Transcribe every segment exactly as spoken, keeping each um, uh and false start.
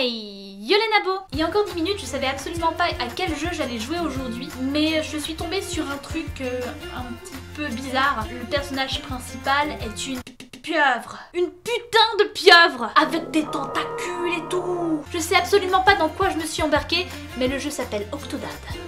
Hey, yo les nabos! Il y a encore dix minutes, je savais absolument pas à quel jeu j'allais jouer aujourd'hui, mais je suis tombée sur un truc euh, un petit peu bizarre. Le personnage principal est une pieuvre. Une putain de pieuvre! Avec des tentacules et tout! Je sais absolument pas dans quoi je me suis embarquée, mais le jeu s'appelle Octodad.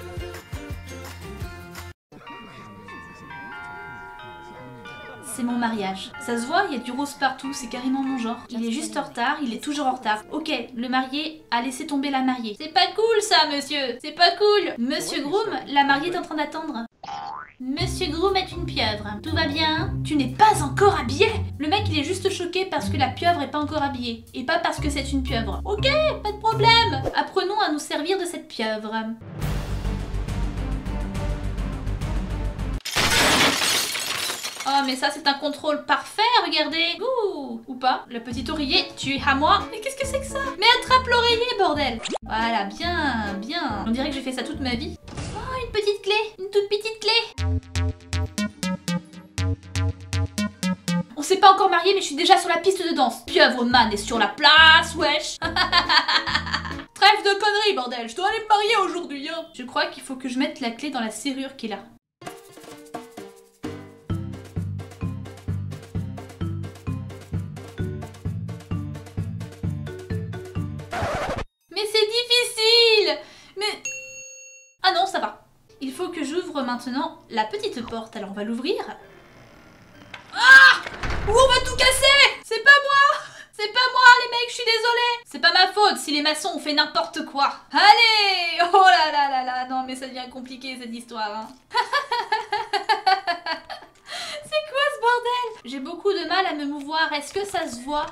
C'est mon mariage. Ça se voit, il y a du rose partout, c'est carrément mon genre. Il est juste en retard, il est toujours en retard. Ok, le marié a laissé tomber la mariée. C'est pas cool ça, monsieur! C'est pas cool! Monsieur Groom, la mariée est en train d'attendre. Monsieur Groom est une pieuvre. Tout va bien? Tu n'es pas encore habillé? Le mec, il est juste choqué parce que la pieuvre est pas encore habillée. Et pas parce que c'est une pieuvre. Ok, pas de problème! Apprenons à nous servir de cette pieuvre. Oh mais ça c'est un contrôle parfait, regardez. Ouh, ou pas. Le petit oreiller, tu es à moi. Mais qu'est-ce que c'est que ça? Mais attrape l'oreiller, bordel. Voilà, bien, bien. On dirait que j'ai fait ça toute ma vie. Oh, une petite clé, une toute petite clé. On s'est pas encore marié mais je suis déjà sur la piste de danse. Pieuvre man est sur la place, wesh. Trêve de conneries, bordel. Je dois aller me marier aujourd'hui, hein. Je crois qu'il faut que je mette la clé dans la serrure qui est là. Mais c'est difficile! Mais... Ah non, ça va. Il faut que j'ouvre maintenant la petite porte. Alors on va l'ouvrir. Ah! Ouh, on va tout casser! C'est pas moi! C'est pas moi les mecs, je suis désolée! C'est pas ma faute si les maçons ont fait n'importe quoi. Allez! Oh là là là là! Non mais ça devient compliqué cette histoire. Hein. C'est quoi ce bordel? J'ai beaucoup de mal à me mouvoir. Est-ce que ça se voit?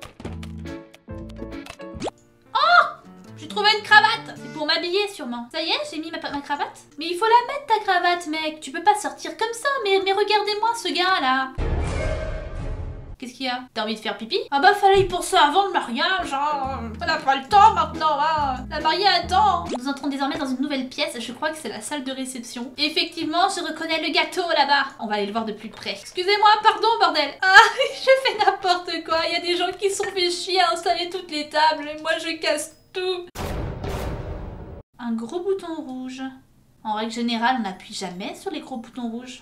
J'ai trouvé une cravate! C'est pour m'habiller sûrement. Ça y est, j'ai mis ma, ma cravate? Mais il faut la mettre ta cravate, mec! Tu peux pas sortir comme ça, mais, mais regardez-moi ce gars là! Qu'est-ce qu'il y a? T'as envie de faire pipi? Ah bah fallait pour ça avant le mariage, hein. On n'a pas le temps maintenant, hein. La mariée attend. Nous entrons désormais dans une nouvelle pièce, je crois que c'est la salle de réception. Et effectivement, je reconnais le gâteau là-bas. On va aller le voir de plus près. Excusez-moi, pardon bordel. Ah, je fais n'importe quoi. Il y a des gens qui sont fait chier à installer toutes les tables et moi je casse tout. Un gros bouton rouge. En règle générale, on n'appuie jamais sur les gros boutons rouges.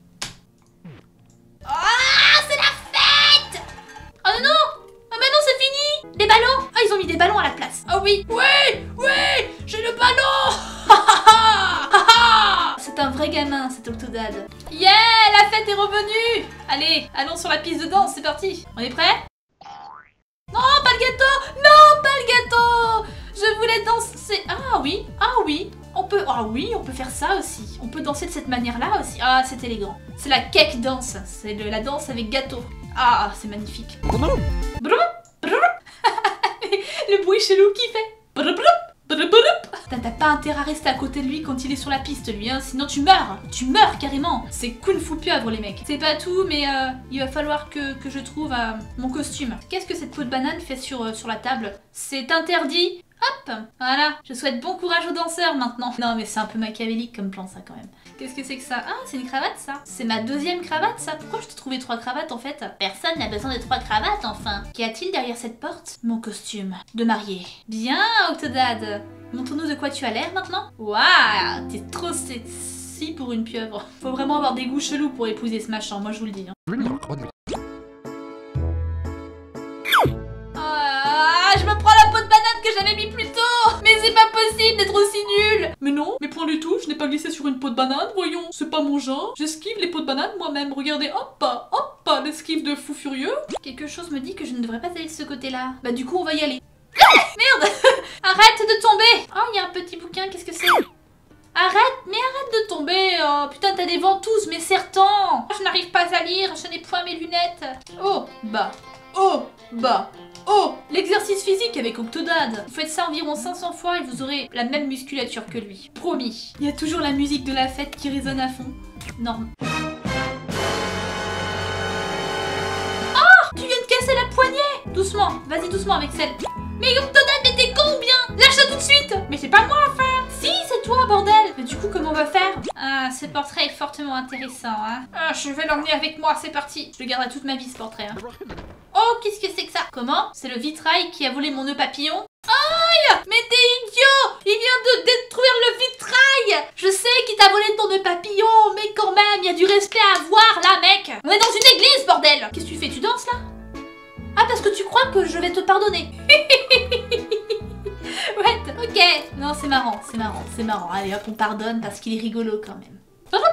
Ah, c'est la fête! Oh non, non! Ah mais non, c'est fini! Les ballons! Ah, ils ont mis des ballons à la place. Ah oui! Oui! Oui! J'ai le ballon! C'est un vrai gamin, cet Octodad. Yeah! La fête est revenue! Allez, allons sur la piste de danse, c'est parti! On est prêts? Non, pas le gâteau! Non, pas le gâteau! Je voulais danser... Ah oui, ah oui, on peut... Ah oui, on peut faire ça aussi. On peut danser de cette manière-là aussi. Ah, c'est élégant. C'est la cake dance. C'est la danse avec gâteau. Ah, c'est magnifique. Le bruit chelou qu'il fait. T'as pas intérêt à rester à côté de lui quand il est sur la piste, lui, hein. Sinon tu meurs. Tu meurs carrément. C'est kung fu pieuvre, les mecs. C'est pas tout, mais euh, il va falloir que, que je trouve euh, mon costume. Qu'est-ce que cette peau de banane fait sur, euh, sur la table? C'est interdit. Hop, voilà, je souhaite bon courage aux danseurs maintenant. Non mais c'est un peu machiavélique comme plan ça quand même. Qu'est-ce que c'est que ça? Ah, c'est une cravate ça. C'est ma deuxième cravate ça. Pourquoi je t'ai trouvé trois cravates en fait? Personne n'a besoin de trois cravates enfin. Qu'y a-t-il derrière cette porte? Mon costume de mariée. Bien Octodad. Montre-nous de quoi tu as l'air maintenant. Waouh, t'es trop sexy pour une pieuvre. Faut vraiment avoir des goûts chelous pour épouser ce machin, moi je vous le dis. Hein. Ah, je me prends la peau de banane que j'avais mis plus tôt. Mais c'est pas possible d'être aussi nul. Mais non, mais point du tout, je n'ai pas glissé sur une peau de banane, voyons. C'est pas mon genre. J'esquive les peaux de banane moi-même. Regardez, hop, hop, l'esquive de fou furieux. Quelque chose me dit que je ne devrais pas aller de ce côté-là. Bah du coup, on va y aller. Merde. Arrête de tomber. Oh, il y a un petit bouquin, qu'est-ce que c'est? Arrête, mais arrête de tomber. Oh, putain, t'as des ventouses, mais sertant. Je n'arrive pas à lire, je n'ai point mes lunettes. Oh, bah. Oh, bah. Oh, l'exercice physique avec Octodad. Vous faites ça environ cinq cents fois et vous aurez la même musculature que lui. Promis. Il y a toujours la musique de la fête qui résonne à fond. Norme. Oh, tu viens de casser la poignée. Doucement, vas-y doucement avec celle. Mais Octodad, mais t'es con ou bien? Lâche-la tout de suite. Mais c'est pas moi à faire. Si, c'est toi, bordel. Mais du coup, comment on va faire? Ah, ce portrait est fortement intéressant, hein. Ah, je vais l'emmener avec moi, c'est parti. Je le garderai toute ma vie, ce portrait, hein. Oh, qu'est-ce que c'est que ça? Comment? C'est le vitrail qui a volé mon nœud papillon? Oh, vitrail! Mais t'es idiot! Il vient de détruire le vitrail! Je sais qu'il t'a volé ton nœud papillon, mais quand même, il y a du respect à avoir là, mec! On est dans une église, bordel! Qu'est-ce que tu fais? Tu danses là? Ah, parce que tu crois que je vais te pardonner. What? Ok. Non, c'est marrant, c'est marrant, c'est marrant. Allez hop, on pardonne parce qu'il est rigolo quand même.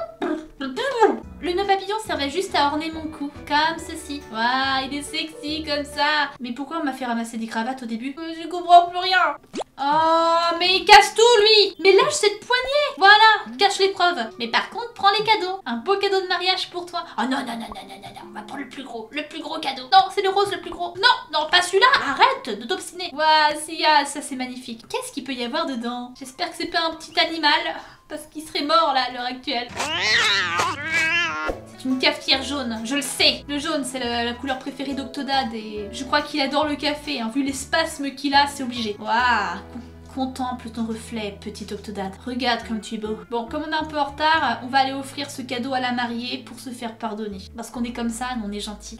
Le nœud papillon servait juste à orner mon cou, comme ceci. Waouh, il est sexy comme ça. Mais pourquoi on m'a fait ramasser des cravates au début? Je comprends plus rien. Oh, mais il casse tout, lui. Mais lâche cette poignée. Voilà, cache les preuves. Mais par contre, prends les cadeaux. Un beau cadeau de mariage pour toi. Oh non, non, non, non, non, non, non. On va prendre le plus gros, le plus gros cadeau. Non, c'est le rose le plus gros. Non, non, pas celui-là. Arrête de t'obstiner. Waouh, si, ah, ça c'est magnifique. Qu'est-ce qu'il peut y avoir dedans? J'espère que c'est pas un petit animal. Parce qu'il serait mort là à l'heure actuelle. C'est une cafetière jaune, je le sais. Le jaune, c'est la, la couleur préférée d'Octodad et je crois qu'il adore le café. Hein. Vu les spasmes qu'il a, c'est obligé. Waouh! Contemple ton reflet, petit Octodad. Regarde comme tu es beau. Bon, comme on est un peu en retard, on va aller offrir ce cadeau à la mariée pour se faire pardonner. Parce qu'on est comme ça, on est gentil.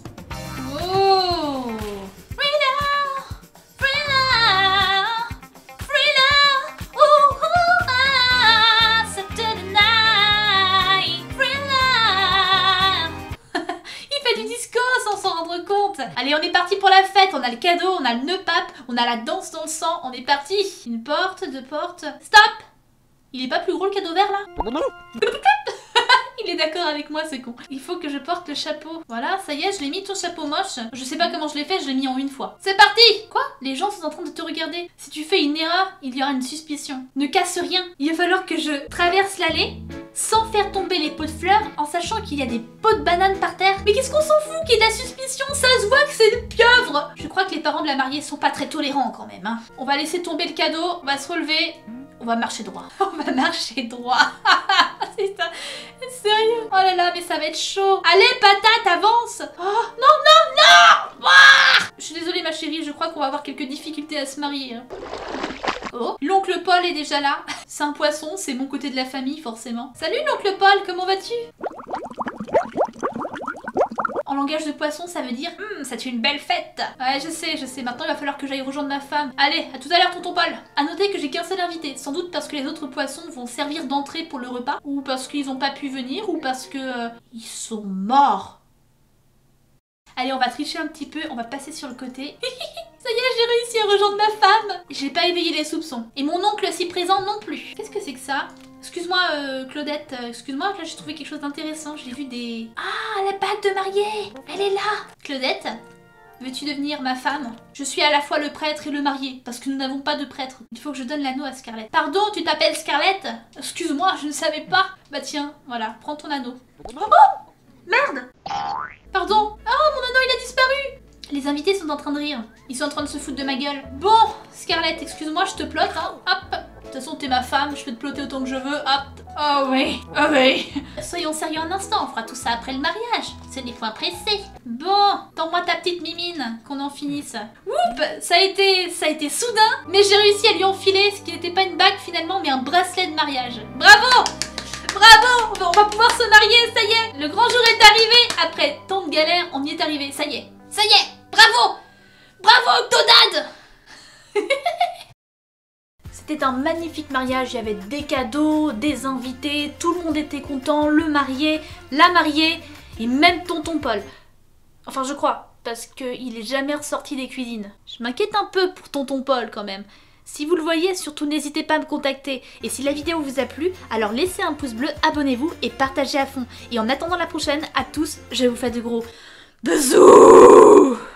Oh! Allez, on est parti pour la fête, on a le cadeau, on a le nœud pape, on a la danse dans le sang, on est parti. Une porte, deux portes... Stop! Il est pas plus gros le cadeau vert là? Il est d'accord avec moi, c'est con. Il faut que je porte le chapeau. Voilà, ça y est, je l'ai mis ton chapeau moche. Je sais pas comment je l'ai fait, je l'ai mis en une fois. C'est parti! Quoi? Les gens sont en train de te regarder. Si tu fais une erreur, il y aura une suspicion. Ne casse rien. Il va falloir que je traverse l'allée sans faire tomber les pots de fleurs en sachant qu'il y a des pots de bananes par terre. Mais qu'est-ce qu'on s'en fout qu'il y ait de la suspicion? Ça se voit que c'est une pieuvre! Je crois que les parents de la mariée sont pas très tolérants quand même. Hein. On va laisser tomber le cadeau, on va se relever. On va marcher droit. On va marcher droit. C'est ça. Sérieux? Oh là là, mais ça va être chaud. Allez, patate, avance. Oh, non, non, non. Ah, je suis désolée, ma chérie. Je crois qu'on va avoir quelques difficultés à se marier. Hein. Oh, l'oncle Paul est déjà là. C'est un poisson, c'est mon côté de la famille, forcément. Salut, l'oncle Paul, comment vas-tu? En langage de poisson, ça veut dire hum, c'est une belle fête. Ouais, je sais, je sais. Maintenant, il va falloir que j'aille rejoindre ma femme. Allez, à tout à l'heure, tonton Paul. À noter que j'ai qu'un seul invité. Sans doute parce que les autres poissons vont servir d'entrée pour le repas, ou parce qu'ils n'ont pas pu venir, ou parce que euh, ils sont morts. Allez, on va tricher un petit peu. On va passer sur le côté. Ça y est, j'ai réussi à rejoindre ma femme. J'ai pas éveillé les soupçons. Et mon oncle si présent non plus. Qu'est-ce que c'est que ça? Excuse-moi euh, Claudette, euh, excuse-moi, là j'ai trouvé quelque chose d'intéressant, j'ai vu des... Ah, la bague de mariée, elle est là. Claudette, veux-tu devenir ma femme? Je suis à la fois le prêtre et le marié, parce que nous n'avons pas de prêtre. Il faut que je donne l'anneau à Scarlett. Pardon, tu t'appelles Scarlett? Excuse-moi, je ne savais pas. Bah tiens, voilà, prends ton anneau. Oh, merde. Pardon. Oh, mon anneau il a disparu. Les invités sont en train de rire. Ils sont en train de se foutre de ma gueule. Bon, Scarlett, excuse-moi, je te plotte, hein. Hop. De toute façon, t'es ma femme, je peux te plotter autant que je veux, hop. Oh oui, oh oui. Soyons sérieux un instant, on fera tout ça après le mariage. Ce n'est point pressé. Bon, tends-moi ta petite mimine, qu'on en finisse. Oups, ça a été, ça a été soudain, mais j'ai réussi à lui enfiler ce qui n'était pas une bague finalement, mais un bracelet de mariage. Bravo! Bravo! On va pouvoir se marier, ça y est. Le grand jour est arrivé. Après tant de galères, on y est arrivé, ça y est. Ça y est, bravo! Bravo, Octodad! C'était un magnifique mariage, il y avait des cadeaux, des invités, tout le monde était content, le marié, la mariée et même tonton Paul. Enfin je crois, parce qu'il est jamais ressorti des cuisines. Je m'inquiète un peu pour tonton Paul quand même. Si vous le voyez, surtout n'hésitez pas à me contacter. Et si la vidéo vous a plu, alors laissez un pouce bleu, abonnez-vous et partagez à fond. Et en attendant la prochaine, à tous, je vous fais de gros bisous.